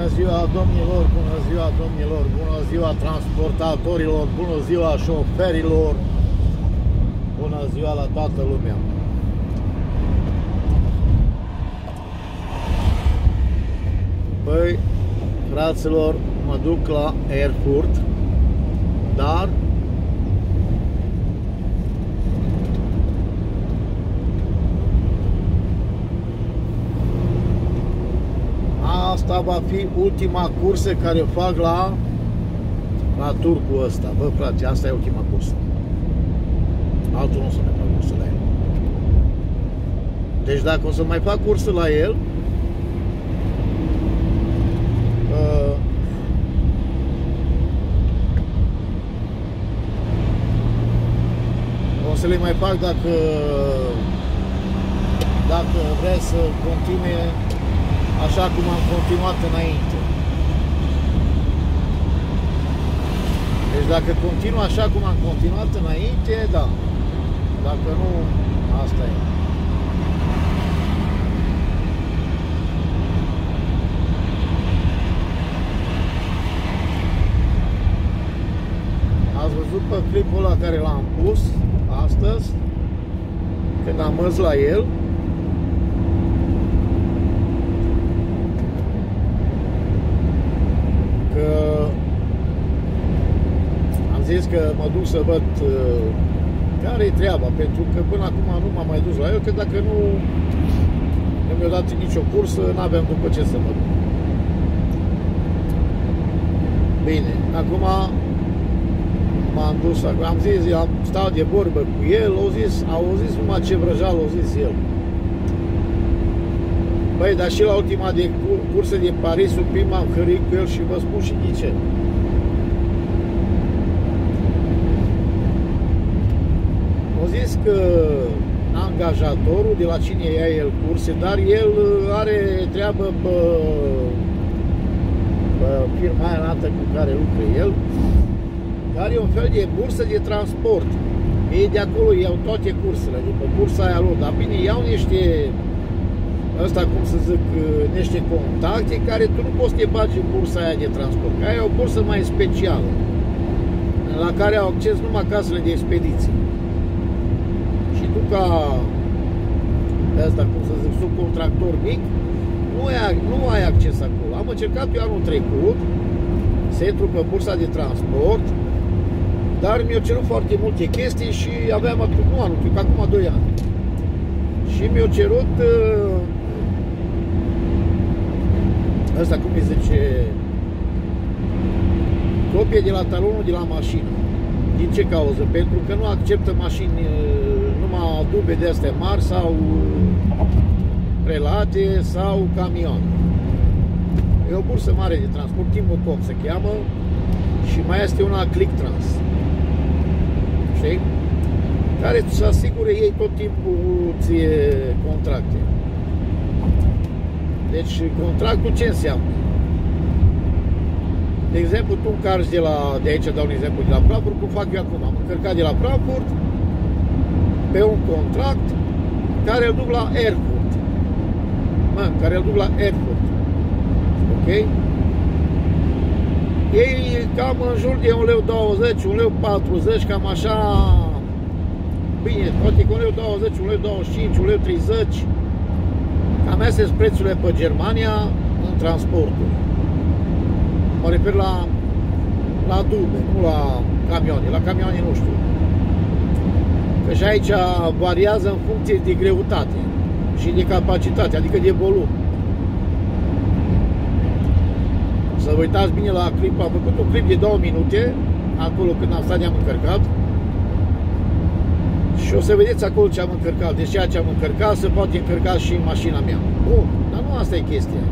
Bună ziua, domnilor, bună ziua, domnilor, bună ziua transportatorilor, bună ziua șoferilor, bună ziua la toată lumea. Băi, fraților, mă duc la Erfurt, dar asta va fi ultima cursă care o fac la turcul ăsta. Bă, frate, asta e ultima cursă. Altul nu o să mai fac cursă la el. Deci dacă o să mai fac cursă la el, o să le mai fac dacă vrea să continue așa cum am continuat înainte. Deci dacă continuu așa cum am continuat înainte, da. Dacă nu, asta e. Ați văzut pe clipul ăla care l-am pus astăzi, când am mers la el? Am zis că mă duc să văd care e treaba, pentru că până acum nu m-am mai dus la el, că dacă nu mi-a dat nicio cursă, n-aveam după ce să mă duc. Bine, acum m-am dus, am zis, am stat de vorbă cu el, au zis numai ce vrăjal, au zis el. Băi, dar și la ultima de cursă de Parisul, prima am hărit cu el și vă spun și de ce. Au zis că angajatorul, de la cine ia el curse, dar el are treabă pe firma aia înaltă cu care lucră el, care e un fel de bursă de transport. Ei de acolo iau toate cursele, după bursa aia lor, dar bine, iau niște, asta cum să zic, niște contacte care tu nu poți să te bagi în bursa aia de transport, că aia e o bursă mai specială, la care au acces numai casele de expediții. Și tu ca asta, cum să zic, subcontractor mic, nu ai acces acolo. Am încercat eu anul trecut să intru pe bursa de transport, dar mi-au cerut foarte multe chestii și aveam, nu anul trecut, acum 2 ani. Și mi-au cerut asta, cum îi zice, copie de la talonul de la mașină. Din ce cauză? Pentru că nu acceptă mașini numai dube de astea mari sau prelate sau camioane. E o bursă mare de transport, Timocom se cheamă, și mai este una Clictrans, știi? Care să asigure ei tot timpul ție contracte. Deci contractul ce înseamnă? De exemplu, tu încarci de aici, dau un exemplu, de la Frankfurt, cum fac eu acum. Am încărcat de la Frankfurt pe un contract care îl duc la Erfurt. Care îl duc la Erfurt. Ok? Ei cam în jur de 1,20 leu, 1,40 leu, cam așa. Bine, poate că 1,20 leu, 1,25 leu, 1,30 leu. Cam astea sunt prețurile pe Germania în transportul. Mă refer la dube, nu la camioane. La camioane nu știu. Că și aici variază în funcție de greutate și de capacitate, adică de volum. Să vă uitați bine la clip. Am făcut un clip de 2 minute, acolo când am stat, am încărcat. Și o să vedeți acolo ce am încărcat. Deci ceea ce am încărcat se poate încărca și în mașina mea. Bun, dar nu asta e chestia.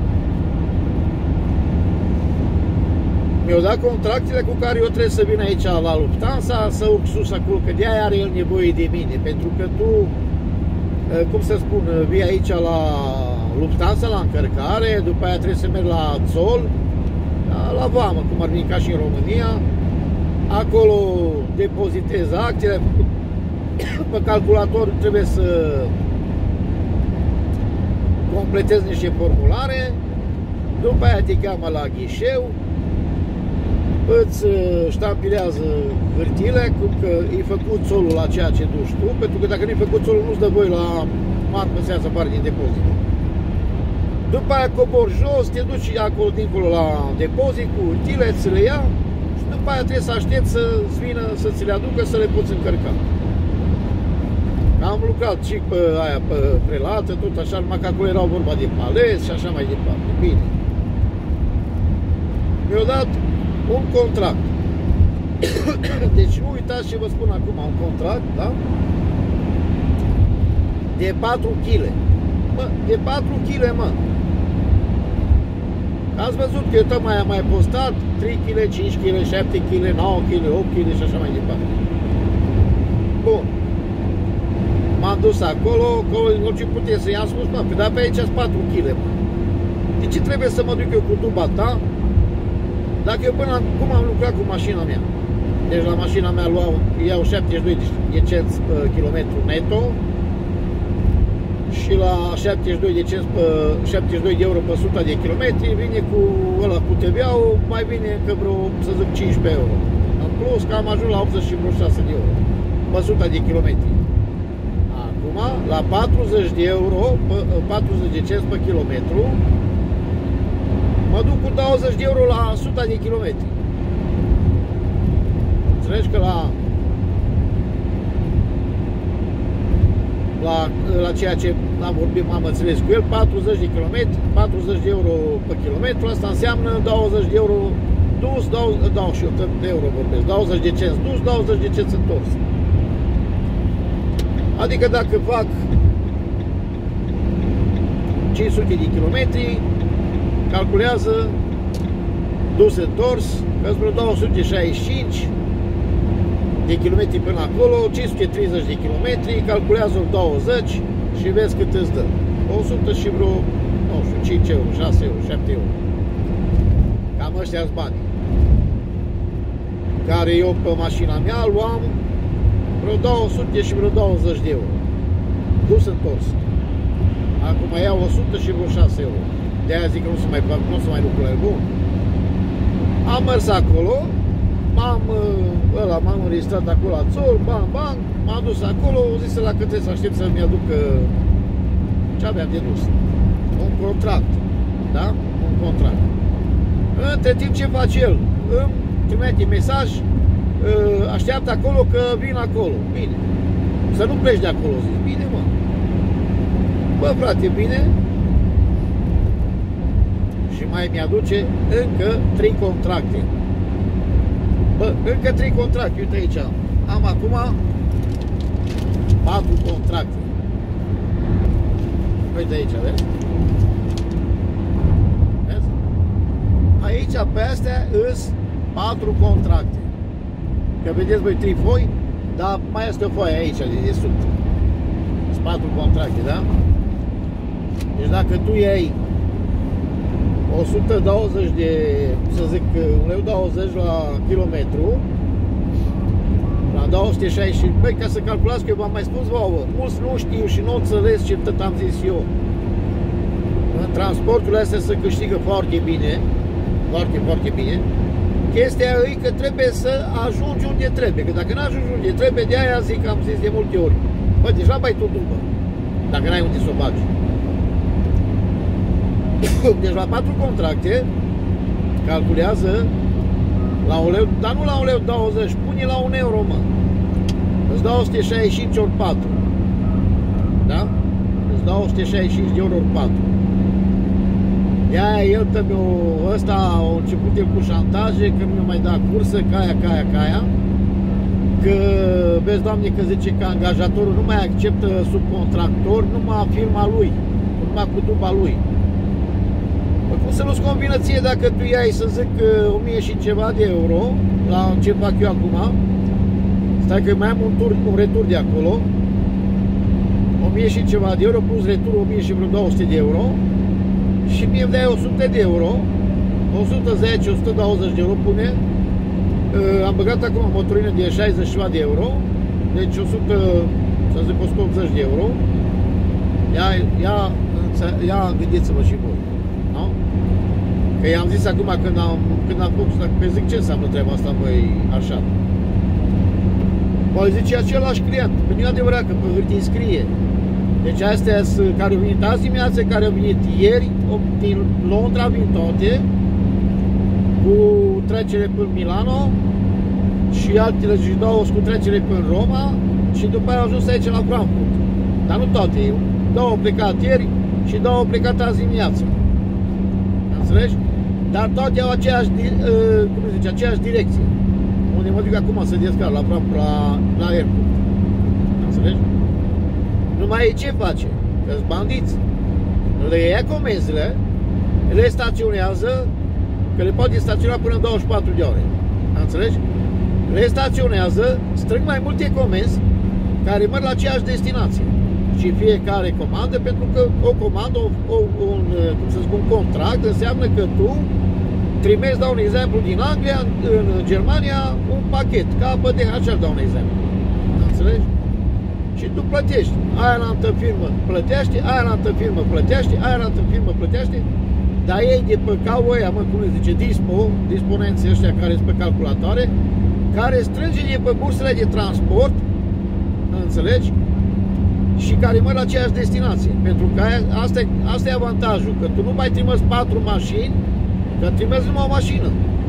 Mi-au dat contractele cu care eu trebuie să vin aici la Lufthansa, să urc sus acolo, că de-aia are el nevoie de mine. Pentru că tu, cum să spun, vii aici la Lufthansa, la încărcare, după aia trebuie să mergi la Zoll, la vamă, cum ar veni ca și în România. Acolo depozitezi actele, pe calculator trebuie să completezi niște formulare După aia te cheamă la ghișeu, îți ștampilează hârtiile, cum că e făcut solul la ceea ce duci tu, pentru că dacă nu e făcut solul, nu-ți dă voi la marmă să parte din depozit. După aia cobori jos, te duci acolo dincolo la depozit cu hârtiile, ți le ia și după aia trebuie să aștepți să-ți vină, să ți le aducă, să le poți încărca. Am lucrat și pe aia, pe prelată, tot așa, numai că acolo erau vorba de paleți și așa mai departe. Bine. Mi-au dat un contract. Deci nu uitați ce vă spun acum, un contract, da? De 4 kg. Mă, de 4 kg, mă. Ați văzut că eu tocmai am mai postat 3 kg, 5 kg, 7 kg, 9 kg, 8 kg și așa mai departe. Bun. M-am dus acolo, nu ce puteți să i-am spus, mă, dar pe aici sunt 4 kg, mă. De ce trebuie să mă duc eu cu tuba ta? Dacă eu până acum am lucrat cu mașina mea. Deci la mașina mea iau 72 de cenți pe kilometru neto și la 72 de cenți pe 72 de euro pe 100 de kilometri vine cu ăla cu TVA-ul, mai vine încă vreo, să zic, 15 euro. În plus că am ajuns la 86 de euro pe 100 de kilometri. Acum, la 40 de euro, 40 de cenți pe kilometru, mă duc cu 20 de euro la 100 de kilometri. Înțelegi că la ceea ce am vorbit, m-am înțeles cu el, 40 de kilometri, 40 de euro pe kilometru, asta înseamnă 20 de euro dus, 28 de euro vorbesc, 20 de cenți dus, 20 de cenți întors. Adică dacă fac 500 de kilometri, calculează dus întors, că sunt vreo 265 de kilometri până acolo, 530 de kilometri, calculează 20 și vezi cât îți dă. 100 și vreo, nu știu, 5 euro, 6 euro, 7 euro. Cam ăștia-s bani. Care eu pe mașina mea luam vreo 200 și vreo 20 de euro. Dus întors. Acum iau 100 și vreo 6 euro. De-aia zic că nu se mai duc la el. Bun. Am mers acolo, m-am înregistrat acolo la țol, bang, m-am dus acolo, zis la că trebuie să aștept să-mi aducă ce aveam de dus. Un contract, da? Un contract. Între timp ce face el? Îmi trimite mesaj, așteaptă acolo că vin acolo. Bine. Să nu pleci de acolo, zic. Bine, mă. Bă, frate, bine. Și mai mi-aduce încă 3 contracte. Bă, încă 3 contracte, uite aici. Am acum 4 contracte. Uite aici, vezi? Vezi? Aici, pe astea, îs 4 contracte. Că vedeți voi 3 foi, dar mai este o foaie aici, de desubt. Sunt 4 contracte, da? Deci dacă tu iei 120 de, să zic, 1,20 lei la kilometru, la 260, băi, ca să calculați, că eu v-am mai spus vouă, mulți nu știu și nu înțeles ce tot am zis eu. În transportul astea se câștigă foarte bine, foarte, foarte bine. Chestia e că trebuie să ajungi unde trebuie, că dacă nu ajungi unde trebuie, de aia zic, am zis de multe ori, bă, deja bai tu după, dacă n-ai unde să o bagi. Deci la 4 contracte calculează la 1 leu, dar nu la 1,20 lei, pune la 1 euro, mă. Îți 265 ori 4. Da? Îți 265 de euro ori 4. De-aia el ăsta a început el cu șantaje, că nu mi-a mai dat cursă, ca aia. Că, vezi, Doamne, că zice că angajatorul nu mai acceptă subcontractori, numai firma lui, numai cu duba lui. Cum să nu-ți convină ție dacă tu iai, să zic, 1000 și ceva de euro, la ce fac eu acum, stai că mai am un retur de acolo, 1000 și ceva de euro, plus retur 1000 și vreo 200 de euro, și mie îmi dai 100 de euro, 110, 120 de euro pune, am băgat acum o motorină de 60 ceva de euro, deci 100, să zic, 180 de euro, ia gândiți-vă și voi. Că i-am zis acum când am făcut, că zic ce înseamnă treaba asta, măi, așa. Păi zice același client, că nu e adevărat că pe hârtie scrie. Deci astea care au venit azi dimineață, care au venit ieri, din Londra vin toate, cu trecere până Milano și altele și două cu trecere până Roma și după aia au ajuns aici la Frankfurt. Dar nu toate, două au plecat ieri și două au plecat azi dimineață. Înțelegi? Dar toate au aceeași, cum zice, aceeași direcție. Unde mă duc acum să descarc, la airport. Înțelegi? Numai ei ce face? Că-s bandiți. Le ia comenzile, le staționează, că le poate staționa până în 24 de ore. Înțelegi? Le staționează, strâng mai multe comenzi care merg la aceeași destinație. Și fiecare comandă, pentru că o comandă, cum să zic, un contract, înseamnă că tu trimezi, dau un exemplu, din Anglia în Germania un pachet, ca pe DHL, dau un exemplu. Înțelegi? Și tu plătești. Aia în altă firmă plătește, aia în altă firmă plătește, aia în altă firmă plătește, dar ei de pe cau ăia, mă, cum se zice, disponenții ăștia care sunt pe calculatoare, care strânge de pe bursele de transport, înțelegi? Și care merg la aceeași destinație. Pentru că asta e avantajul, că tu nu mai trimezi 4 mașini, că trimezi numai o mașină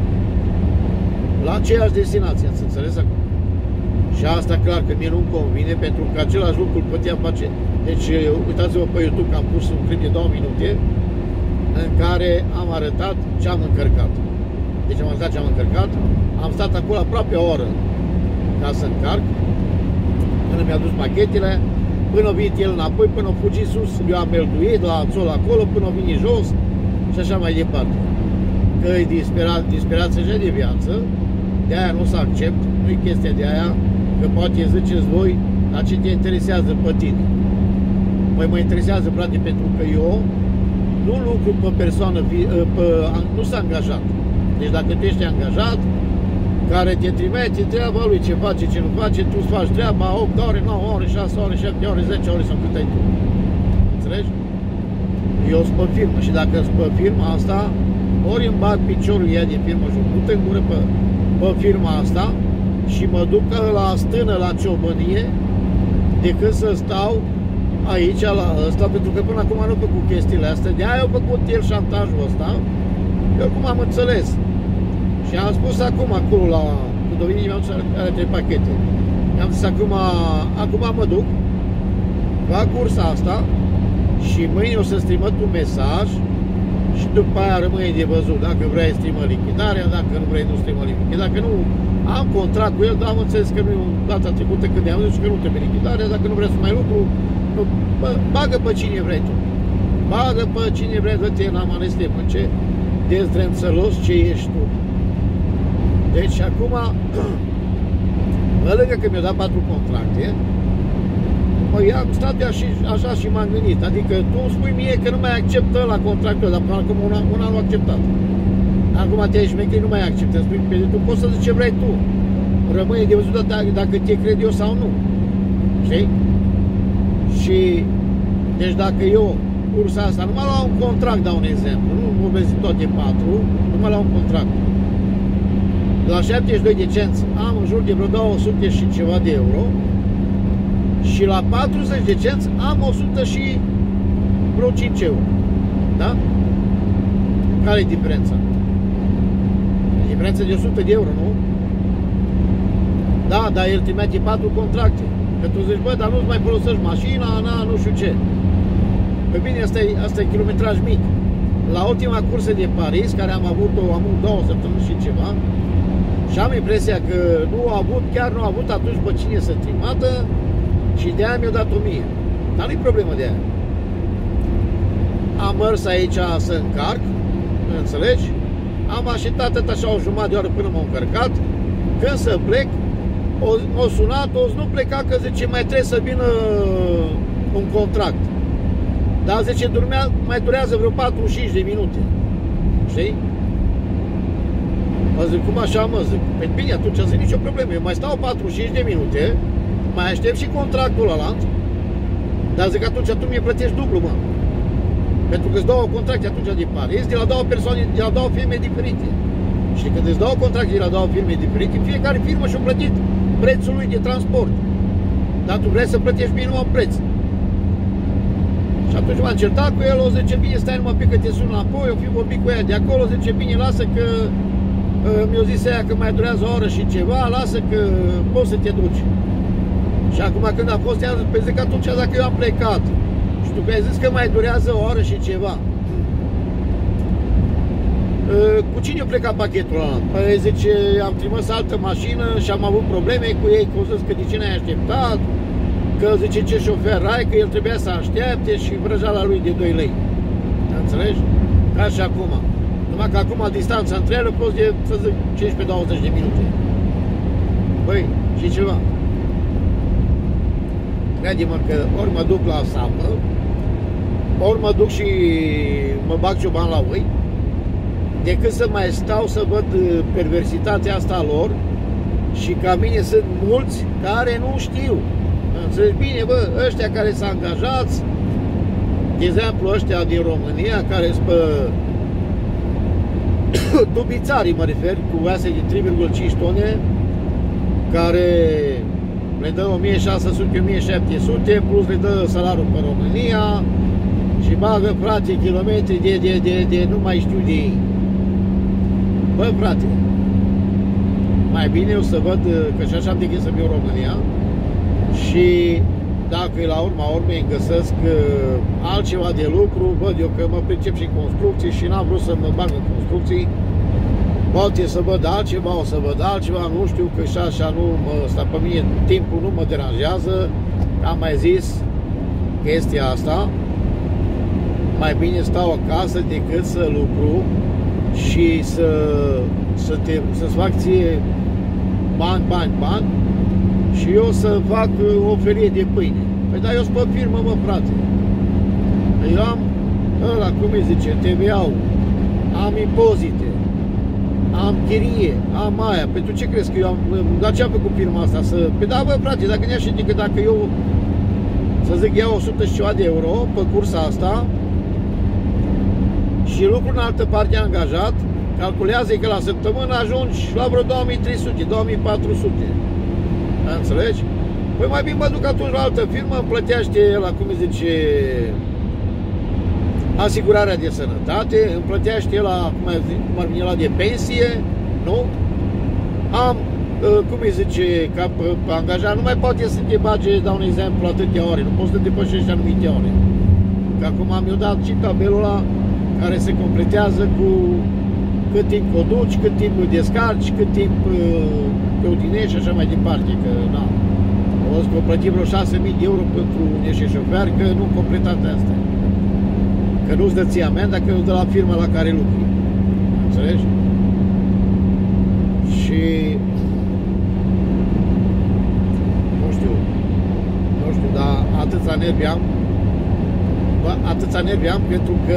la aceeași destinație, înțeles acum? Și asta clar că mie nu-mi convine, pentru că același lucru îl puteam face. Deci uitați-vă pe YouTube că am pus un clip de 2 minute în care am arătat ce am încărcat. Deci am arătat ce am încărcat, am stat acolo aproape o oră ca să încarc, până mi-a dus pachetele, până a venit el înapoi, până a fugit sus, eu am melduit la sol acolo, până a venit jos și așa mai departe. Că e disperație și de viață, de aia nu se accept, nu e chestia de aia, că poate ziceți voi, dar ce te interesează pe tine? Păi mă interesează, frate, pentru că eu nu lucru pe persoană, nu sunt angajat. Deci dacă tu ești angajat, care te trimite treaba lui, ce face, ce nu face, tu îți faci treaba 8 ore, 9 ore, 6 ore, 7 ore, 10 ore sau cât ai tu. Înțelegi? Eu sunt pe firmă și dacă sunt pe firma asta, ori îmi bag piciorul ea din firmă și o put în gură pe firma asta și mă duc la stână, la ciobănie, decât să stau aici la ăsta, pentru că până acum nu a făcut chestiile astea, de-aia au făcut el șantajul ăsta. Eu cum am înțeles. Și am spus acum acolo la Dovinii, mi-am zis, are 3 pachete. I-am zis acum mă duc, fac cursa asta și mâine o să-ți trimit un mesaj și după aia rămâne de văzut dacă vrei să trimă lichidarea, dacă nu vrei nu trimă lichidarea. Dacă nu am contract cu el, dar am înțeles că nu e data trecută când i-am zis că nu trebuie lichidarea, dacă nu vrei să mai lucru, bagă pe cine vrei tu. Bagă pe cine vrei, dă-te în amaneste, mă, ce dezdrențălos ce ești tu. Deci acum, pe lângă că mi-a dat 4 contracte, păi am stat așa și m-am gândit. Adică tu îmi spui mie că nu mai acceptă la contractul, dar până acum una l-a acceptat. Acum te-ai șmechit, nu mai acceptă. Spui, tu poți să zici ce vrei tu. Rămâne de văzut dacă te cred eu sau nu. Știi? Și, deci dacă eu cursa asta, nu mă luau un contract, dau un exemplu, nu vorbesc toate 4, nu mă luau un contract. La 72 de cenți am în jur de vreo 200 și ceva de euro și la 40 de cenți am 100 și vreo 5 euro. Da? Care e diferența? E diferența de 100 de euro, nu? Da, dar el trimite 4 contracte. Că tu zici, bă, dar nu-ți mai folosești mașina, nu știu ce. Păi bine, asta e kilometraj mic. La ultima cursă de Paris, care am avut-o, am 2 săptămâni și ceva, și am impresia că chiar nu a avut atunci pe cine să trimată și de aia mi-a dat 1000. Dar nu-i problemă de aia. Am mers aici să încarc, înțelegi? Am așteptat tot așa o jumătate de oră până m-am încărcat. Când să plec, o sunat, nu pleca, că zice mai trebuie să vină un contract. Dar zice mai durează vreo 45 de minute. Știi? Mă zic, cum așa, mă zic? Păi bine, atunci zic, nicio problemă. Eu mai stau 45 de minute, mai aștept și contractul ăla, dar zic, atunci tu mi-e plătești dublu, mă. Pentru că îți dau contracte atunci de par. Este de la două persoane, de la două firme diferite. Și când îți dau contracte de la două firme diferite, fiecare firmă și-a plătit prețul lui de transport. Dar tu vrei să plătești minimum preț. Și atunci m-am certat cu el, o zice, bine, stai numai pic că te sun înapoi, o fi vorbit cu ea de acolo, zice, bine, lasă că mi-a zis aia că mai durează o oră și ceva, lasă că poți să te duci. Și acum când a fost ea, pe zic atunci dacă eu am plecat și tu ai zis că mai durează o oră și ceva, cu cine a plecat pachetul ăla? Păi zice, am trimis altă mașină și am avut probleme cu ei, că au zis că de ce n-ai așteptat, că zice ce șofer ai, că el trebuia să aștepte și vrăjala lui de 2 lei. Înțelegi? Ca și acum. Numai că acum distanța între ele poți de, să zic, 15-20 de minute. Băi, și ceva. Crede-mă că ori mă duc la sapă, ori mă duc și mă bag cioban la oi, decât să mai stau să văd perversitatea asta lor și ca mine sunt mulți care nu știu. Înțelegi bine, bă, ăștia care s-au angajați, de exemplu ăștia din România, care sunt pe dubițarii, mă refer, cu astea de 3,5 tone, care le dă 1600-1700, plus le dă salariul pe România și bagă, frate, kilometri de nu mai știu de ei. Bă, frate, mai bine eu să văd, că și așa am de gând să fiu în România, și dacă la urma urmei îmi găsesc altceva de lucru, văd eu că mă pricep și în construcții și n-am vrut să mă bag în construcții, poate să văd altceva, o să văd altceva, nu știu, că și așa nu, ăsta pe mine timpul nu mă deranjează, am mai zis chestia asta, mai bine stau acasă decât să lucru și să-ți fac ție bani și eu să fac o felie de pâine. Păi da, eu sunt pe firmă, mă, frate. Eu am ăla, cum îi zice, TVA-ul, am impozite, am chirie, am aia. Păi tu ce crezi că eu am, dar ce am făcut firma asta? Păi da, bă, frate, dacă ne-aș ști că dacă eu, să zic, iau 100 și ceva de euro pe cursa asta și lucru în altă parte angajat, calculează că la săptămână ajungi la vreo 2300, 2400. Înțelegi? Păi mai bine mă duc atunci la altă firmă, îmi plătește la, cum îi zice, asigurarea de sănătate, îmi plătește la, cum ar veni la de pensie, nu? Am, cum îi zice, ca pe angajat, nu mai poate să te bage, dau un exemplu, atâtea ore, nu poți să depășești anumite ore. Că acum mi-au dat și tabelul ăla care se completează cu cât timp o duci, cât timp o descarci, cât timp te odinești și așa mai departe, că na. O să plătim vreo 6.000 de euro pentru niște șoferi, că nu completate astea. Că nu-ți dă ție amenda, că îți dă la firma la care lucri. Înțelegi? Și nu știu, dar atâția nervi am, pentru că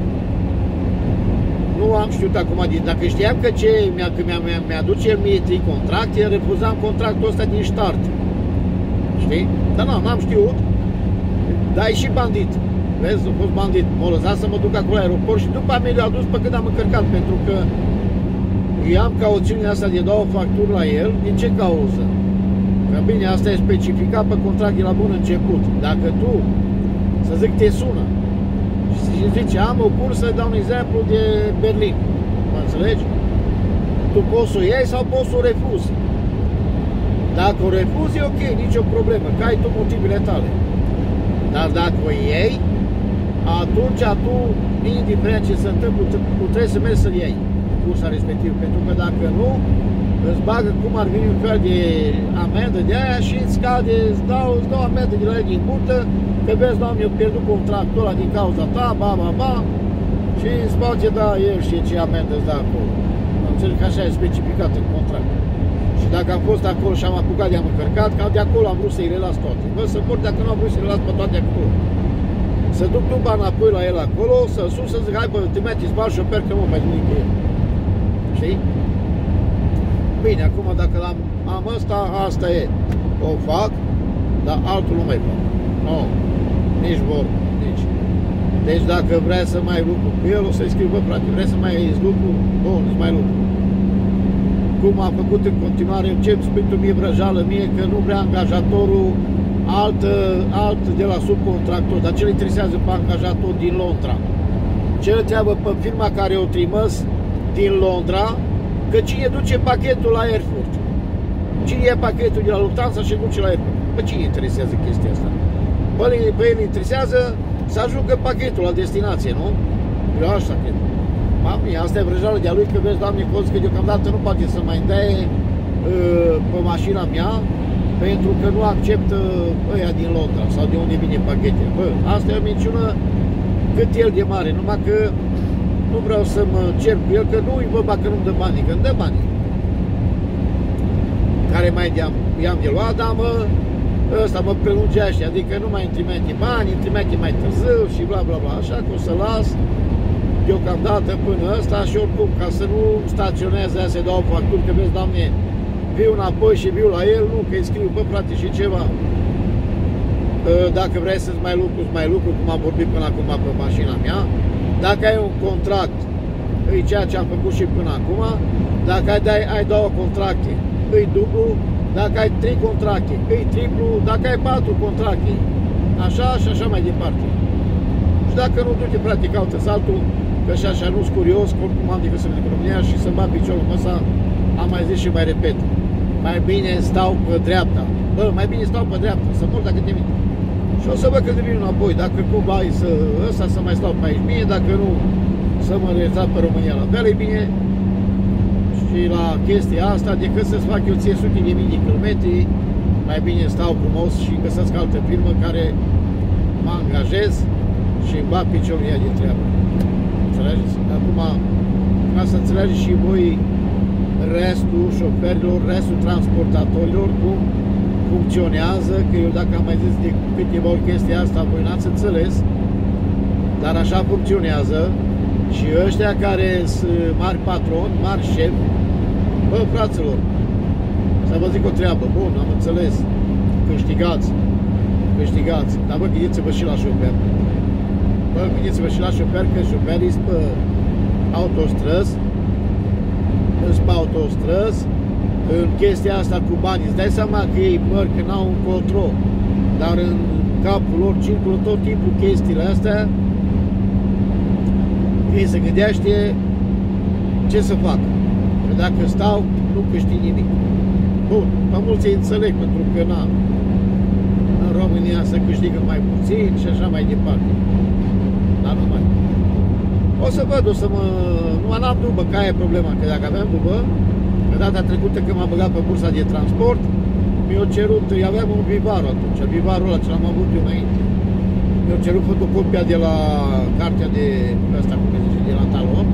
nu am știut acum, dacă știam că mi-aduce mie 3 contracte, refuzam contractul ăsta din start. Știi? Dar n-am știut, dar e și bandit. Vezi, a fost bandit. M-a lăsat să mă duc acolo la aeroport și după mine l-a dus pe când am încărcat, pentru că eu am cauțiunea asta de 2 facturi la el. Din ce cauză? Că bine, asta e specificat pe contract de la bun început. Dacă tu, să zic, te sună și zice, am o cursă, dau un exemplu de Berlin, mă înțelegi? Tu poți să o iei sau poți să o refuzi. Dacă o refuzi, e ok, nicio problemă, că ai tu motivele tale. Dar dacă o iei, atunci tu, indiferent ce se întâmplă, tu trebuie să mergi să-l iei cursa respectivă, pentru că dacă nu, îți bagă cum ar veni un fel de amendă de aia și îți scade, îți dau amendă de la ei din burtă, că vezi, doamne, eu pierdut contractul ăla din cauza ta, ba, și îți bage, da, el și ce amendă îți dă acolo. Înțeleg că așa e specificat în contract. Și dacă am fost acolo și am apucat de am încărcat, ca de acolo am vrut să-i relas toate. Bă, să mor dacă nu am vrut să-i relas pe toate acolo. Să duc tuba înapoi la el acolo, să sus, să zic, hai bă, te mergi, spal șofer, că mă mai nimic cu el. Știi? Bine, acum dacă am ăsta, asta e. O fac, dar altul nu mai fac. Nu, nici vorbă, nici. Deci dacă vrea să mai lucru cu el, o să-i scriu, bă, frate, vrea să mai lucru? Bun, îți mai lucru. Cum a făcut în continuare, ce îmi spui tu mie vrăjală mie, că nu vrea angajatorul alt de la subcontractor, dar ce îl interesează pe angajator din Londra? Ce îl treabă pe firma care o trimis din Londra, că cine duce pachetul la Erfurt? Cine ia pachetul de la Lufthansa și duce la Erfurt? Pe cine interesează chestia asta? Pe el interesează să ajungă pachetul la destinație, nu? Eu așa cred. Mami, asta e vrăjală de-a lui, că vezi, Doamne, cozi, că deocamdată nu poate să mai dea pe mașina mea, pentru că nu acceptă ăia din Londra sau de unde vine pachetele. Bă, asta e o minciună cât el de mare, numai că nu vreau să mă cer cu el, că nu-i vorba că nu-mi dă banii, că îmi dă banii. Care mai i-am de luat, dar ăsta mă prelungește, adică nu mai îmi trimite bani, îmi trimite mai târziu și bla bla bla, așa că o să las deocamdată până ăsta și oricum, ca să nu staționeze aia, să dau facturi, că vezi, Doamne, viu înapoi și viu la el, nu, că îi scriu, bă, frate, și ceva. Dacă vrei să-ți mai lucru, cum am vorbit până acum pe mașina mea, dacă ai un contract, e ceea ce am făcut și până acum, dacă ai 2 contracte, e dublu, dacă ai 3 contracte, e triplu, dacă ai 4 contracte, așa și așa mai departe. Și dacă nu du-te, frate, caută saltul, că și așa nu-s curios, cum am decât să merg în România și să-mi bat piciorul în ăsta, am mai zis și mai repet. Mai bine stau pe dreapta. Bă, mai bine stau pe dreapta, să mor dacă te mint. Și o să văd că devin înapoi, dacă cumva e să mai stau pe aici bine, dacă nu, să mă retrag pe România la fel, e bine. Și la chestia asta, decât să-ți fac eu ție sute de mii de kilometri, mai bine stau frumos și găsesc altă firmă care mă angajez și îmi bat piciorul ea de treabă. Înțelegeți? Acum, ca să înțelegeți și voi restul șoferilor, restul transportatorilor, cum funcționează, că eu dacă am mai zis de câteva ori chestia asta, voi n-ați înțeles, dar așa funcționează și ăștia care sunt mari patroni, mari șefi, bă, fraților, să vă zic o treabă, bun, am înțeles, câștigați, dar bă, gândiți-vă și la șofer. Bă, gândiți-vă și la șofer, că șoferii sunt pe autostrăzi, în chestia asta cu banii. Îți dai seama că ei măr, că n-au un control, dar în capul lor circulă tot timpul chestiile astea. Ei se gândește ce să fac. Că dacă stau, nu câștig nimic. Bun, pe mulți îi înțeleg, pentru că în România se câștigă mai puțin și așa mai departe. Dar nu mai. O să văd, nu am dubă, că aia e problema, că dacă aveam dubă, că data trecută când m-am băgat pe bursa de transport, mi-au cerut, aveam un Vivaro atunci, Vivarul ăla ce l-am avut eu înainte. Mi-au cerut fotocopia de la cartea de asta, cum se zice, de la talon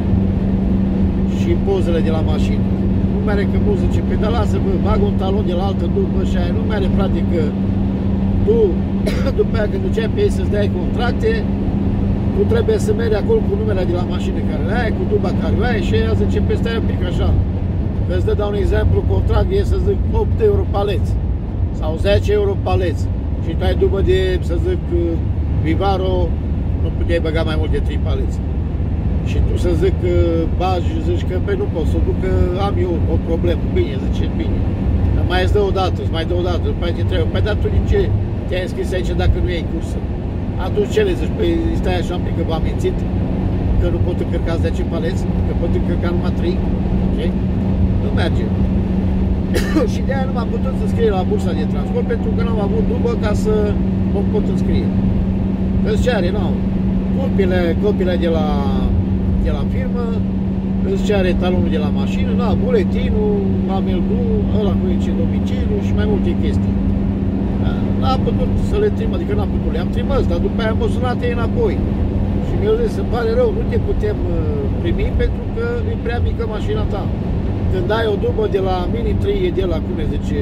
și pozele de la mașină. Nu mere că nu zice, pe da lasă, bă, bag un talon de la altă după și aia, nu mere, frate, că tu, după aia când duceai pe ei să-ți dai contracte, tu trebuie să mergi acolo cu numele de la mașină care le ai, cu duba care le ai și ea zice, pe stai un pic așa. Îți dau un exemplu, contract e să zic 8 euro paleți sau 10 euro paleți și tu ai dubă de, să zic, Vivaro, nu puteai băga mai mult de 3 paleți. Și tu să zic, bagi, zici că pe nu pot să duc, că am eu o problemă. Bine, zice, bine. Mai îți dă o dată, îți mai dă o dată, după aia te trebuie. Păi, dar tu din ce te-ai înscris aici dacă nu iei cursă? Atunci ce le zici? Păi stai așa un pic că v-am mințit, că nu pot încărca 10 paleți, că pot încărca numai 3. Okay? Nu merge. Și de aia nu m-am putut să înscrie la bursa de transport, pentru că n-am avut dubă ca să mă pot înscrie. Îți cere, nu, copiile de la firmă, îți cere talonul de la mașină, na, buletinul, ameldul, ăla cu ce domiciliu și mai multe chestii. N-am putut să le trim, adică n-am putut, le-am trimis, dar după aia m-au sunat ei înapoi. Și mi-au zis, îmi pare rău, nu te putem primi pentru că e prea mică mașina ta. Când ai o dubă de la Mini 3, de la, cum se zice,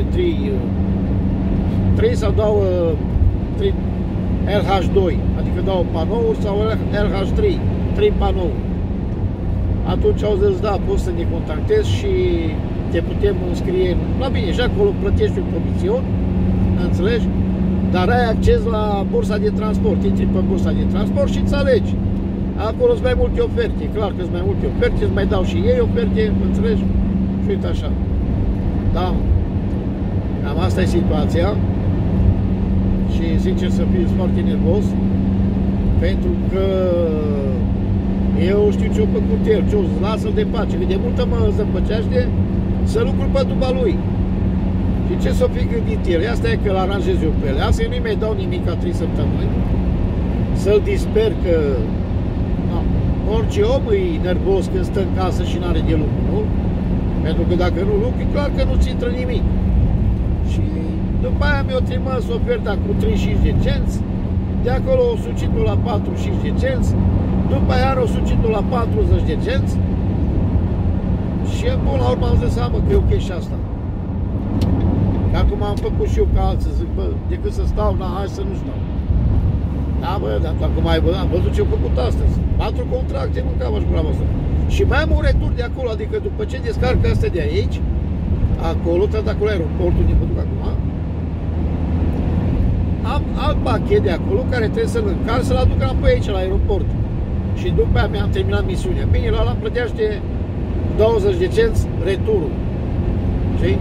3 sau dau 3 LH2, adică dau panouri sau LH3, 3 panouri. Atunci au zis, da, poți să ne contactezi și te putem înscrie. La bine, și acolo plătești un comision, înțelegi? Dar ai acces la bursa de transport. Intri pe bursa de transport și îți alegi. Acolo sunt mai multe oferte. E clar că sunt mai multe oferte, îți mai dau și ei oferte, înțelegi? Și uite așa. Da. Cam asta e situația. Și sincer să fiu foarte nervos. Pentru că eu știu ce-o făcut el, ce-o lasă-l de pace. Că de multă mă zăpăcește să lucru pe duba lui. Și ce s-o fi gândit el? Asta e că îl aranjez eu pe ele. Asta eu nu-i mai dau nimic ca 3 săptămâni. Să-l disper că orice om e nervos când stă în casă și n-are de lucru, nu? Pentru că dacă nu lucru, e clar că nu-ți intră nimic. Și după aia mi-o trimis oferta cu 35 de cenți, de acolo o sucitul la 45 de cenți, după aia o sucitul la 40 de cenți și până la urmă am zis seama că e ok și asta. Că acum am făcut și eu ca alții, zic, bă, decât să stau, na, hai să nu stau. Da, bă, dar acum am văzut ce-au făcut astăzi. 4 contracte mâncam și gura voastră. Și mai am un retur de acolo, adică după ce descarc astea de aici, acolo, tot acolo aeroportul unde mă duc acum, am alt pachet de acolo care trebuie să-l încarc, să-l aduc înapoi aici la aeroport. Și după aia mi-am terminat misiunea. Bine, la îmi plătește 20 de cenți returul. Știi?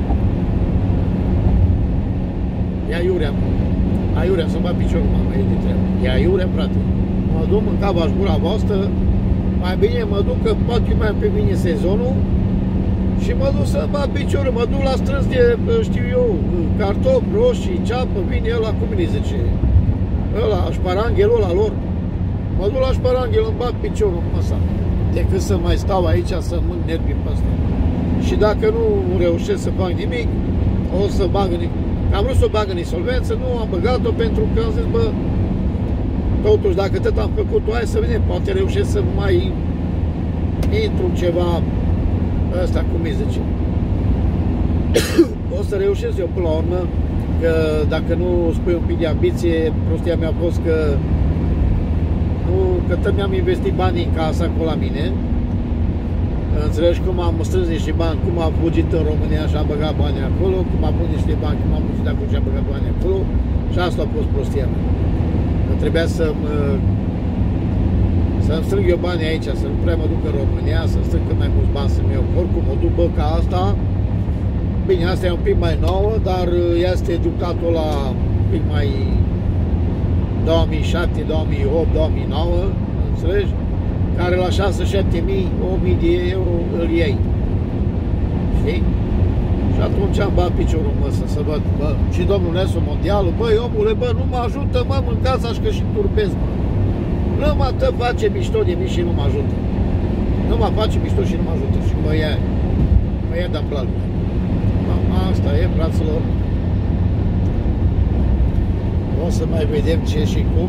Ia iurea, aiurea, să-mi bat piciorul, mama, e de treabă. Ia iurea, frate. Mă duc în cava și gura voastră, mai bine mă duc, că poate mai pe mine sezonul, și mă duc să-mi bat piciorul, mă duc la strâns de, știu eu, cartofi, roșii, ceapă, vine ăla, cum îi zice, ăla, șparanghelul ăla lor. Mă duc la șparanghel, îmi bat piciorul în măsa, decât să mai stau aici să mânt nervii pe ăsta. Și dacă nu reușesc să fac nimic, o să bag în... Am vrut să o bag în insolvență, nu am băgat-o pentru că am zis, bă, totuși, dacă tot am făcut-o, hai să vedem, poate reușesc să mai intru ceva, ăsta, cum îi zice. O să reușesc eu până la urmă, că dacă nu spui un pic de ambiție, prostia mea a fost că nu, că tot mi-am investit banii în casa acolo la mine. Înțelegi cum am strâns niște bani, cum am fugit în România și am băgat bani acolo, cum am pus niște bani, cum am fugit acolo și am băgat bani acolo. Și asta a fost prostia mea. Că trebuia să-mi strâng eu banii aici, să nu prea mă duc în România, să-mi strâng cât mai mulți bani să-mi iau. Oricum mă duc, bă, ca asta. Bine, asta e un pic mai nouă, dar ea este educatul la un pic mai 2007, 2008, 2009, înțelegi? Care la 6, 7 mii, 8.000 de euro îl iei. Știi? Și atunci am bat piciorul în măsă să văd, bă, și domnul Nesu Mondialul, băi, omule, bă, nu mă ajută, mă, mâncați așa că și turbez, mă. Nu mă tă face mișto de mine și nu mă ajută. Nu mă face mișto și nu mă ajută. Și mă ia de-am plată. Asta e, fraților. O să mai vedem ce și cum.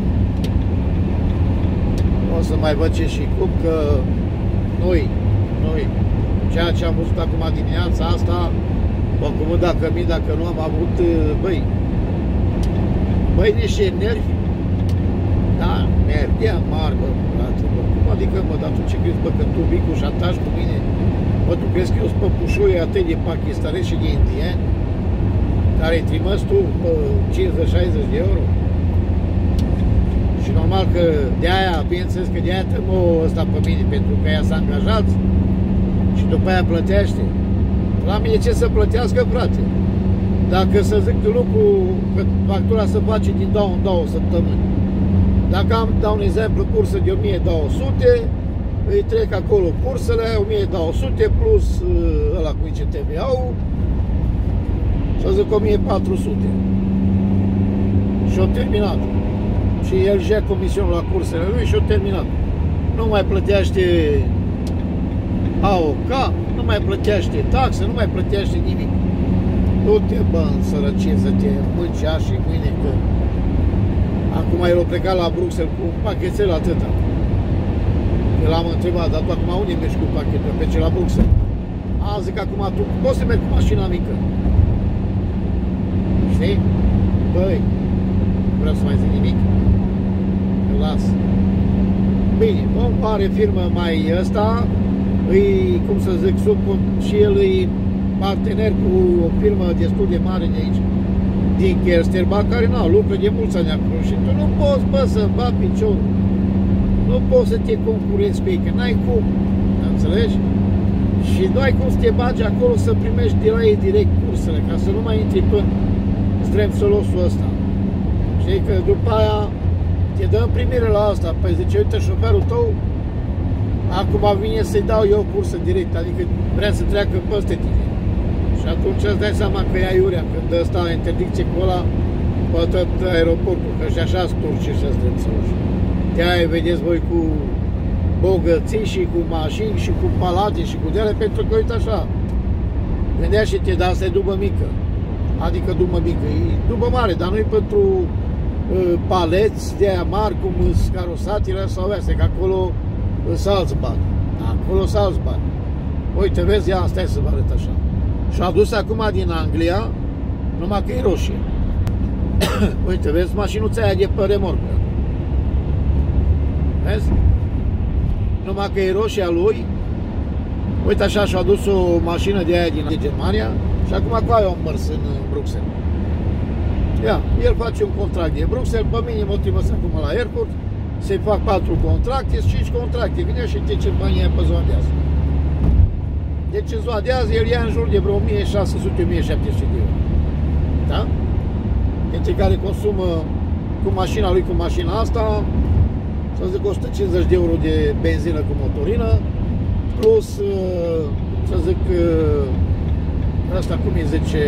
O să mai văd ce și cum, că noi, ceea ce am văzut acum dimineața asta, acum dacă nu am avut, băi, niște nervi, da, nervi de mari, bă, frate, bă, cum adică, mă, dar tu ce crezi, bă, că tu vii cu șantaj cu mine, bă, tu crezi că eu sunt păpușoi atât de pakistanezi și de indieni, care îi trimis tu, bă, 50-60 de euro? Și normal că de aia, bineînțeles că de aia tămă ăsta pe mine, pentru că ea s-a angajat și după aia plătește. La mine ce să plătească, frate? Dacă să zic lucru, că factura se face din 2 în 2 săptămâni. Dacă am, dau un exemplu, cursă de 1200, îi trec acolo cursele, 1200 plus ăla cu ICTV-ul, să zic 1400. Și-o terminat. Și el ia comisionul la cursele lui și-o terminat. Nu mai plătește AOK, nu mai plătește taxe, nu mai plătește nimic. Du-te, bă, în sărăcie, să te mânci și mâine, că acum el a plecat la Bruxelles cu un pachetel atâta. El am întrebat, dar tu acum unde mergi cu pachetul? Pe ce la Bruxelles? A, zic, acum tu poți să mergi cu mașina mică. Știi? Băi, nu vreau să mai zic nimic. Îl las. Bine, o mare firmă mai ăsta, îi, cum să zic, și el e partener cu o firmă destul de mare de aici. din Kersterba, care lucră de mulți ani acolo și tu nu poți, bă, să bat piciorul. Nu poți să te concurezi pe ei, că n-ai cum, înțelegi? Și nu ai cum să te bagi acolo să primești de la ei direct cursele, ca să nu mai intri până stremțolosul ăsta. Știi că după aia te dă în primire la asta, păi zice, uite, șoferul tău acum vine să-i dau eu cursă direct, adică vrea să treacă peste tine. Și atunci îți dai seama că e aiurea, când ăsta interdicție cu ăla pe tot aeroportul, că și așa sturci și stremțoloși. De-aia vedeți voi cu bogății și cu mașini și cu palate și cu deale, pentru că uite așa, gândea și te, dar asta e dubă mică, adică dubă mică, e dubă mare, dar nu e pentru paleți de aia mari cum sunt carosatile sau astea, că acolo sunt alți bani, acolo sunt alți bani. Uite, vezi, ia, stai să vă arăt așa. Și-a adus acum din Anglia, numai că e roșie. Uite, vezi, mașinuța aia de pe remorcă. Vezi? Numai că e roșia lui. Uite așa, și-a adus o mașină de aia din Germania și acum cu aia am mers în Bruxelles. Ia, el face un contract de Bruxelles, pe mine mă trimis acum la airport, se fac 4 contracte, 5 contracte, vine și te ce banii aia pe ziua de azi. Deci în ziua de azi el ia în jur de vreo 1600-1700 de euro. Da? Dintre care consumă cu mașina lui, cu mașina asta, să zic 150 de euro de benzină cu motorină, plus, să zic, asta cum îi zice,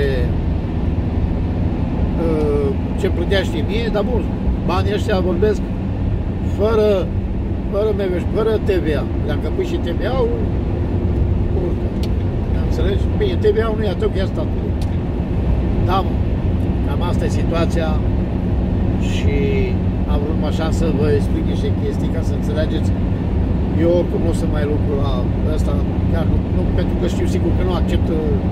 ce plătește mie, dar bun, banii ăștia vorbesc fără fără TVA. Dacă pui și TVA-ul, urcă. Înțelegi? Bine, TVA-ul nu e atât, că e statului. Da, mă. Cam asta e situația și am vrut așa să vă explic niște chestii ca să înțelegeți. Eu oricum nu o să mai lucru la ăsta, chiar nu pentru că știu sigur că nu accept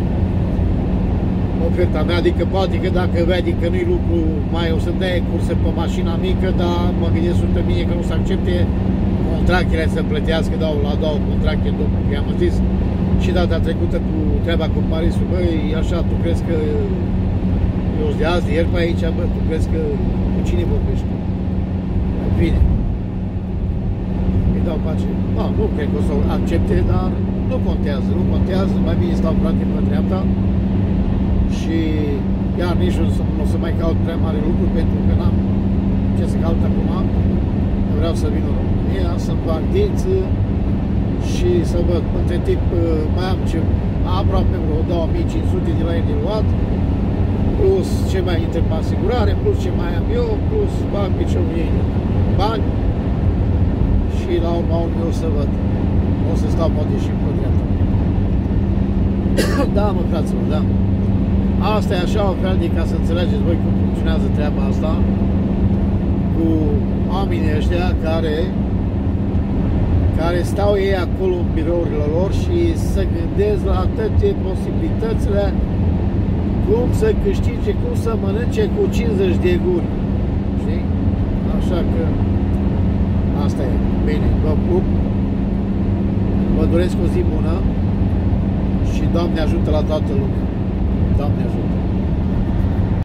oferta mea, adică poate că dacă vede că nu-i lucru, mai o să-mi dea curse pe mașina mică, dar mă gândesc sunt mine că nu se accepte contractele să plătească, dau la două contracte, după că am zis și data trecută cu treaba cu Parisul, băi, așa, tu crezi că eu de azi, de ieri pe aici, bă, tu crezi că cu cine vorbești? Bine. Îi dau pace. Nu cred că o să accepte, dar nu contează, mai bine stau frate pe dreapta și iar nici nu o să mai caut prea mare lucru, pentru că n-am ce să caut acum. Vreau să vin în România, să-mi fac dință și să văd. Între timp mai am aproape vreo 2500 de la el de luat, plus ce mai intră pe asigurare, plus ce mai am eu, plus bani piciorul ei bani și la urma urmei o să văd. O să stau poate și pe dreapta. Da, mă, fraților, da. Asta e așa o fel de ca să înțelegeți voi cum funcționează treaba asta cu oamenii ăștia care stau ei acolo în birourile lor și să gândesc la toate posibilitățile cum să câștige, cum să mănânce cu 50 de guri. Știi? Așa că asta e. Bine, vă pup. Vă doresc o zi bună și Doamne ajută la toată lumea. Doamne ajută!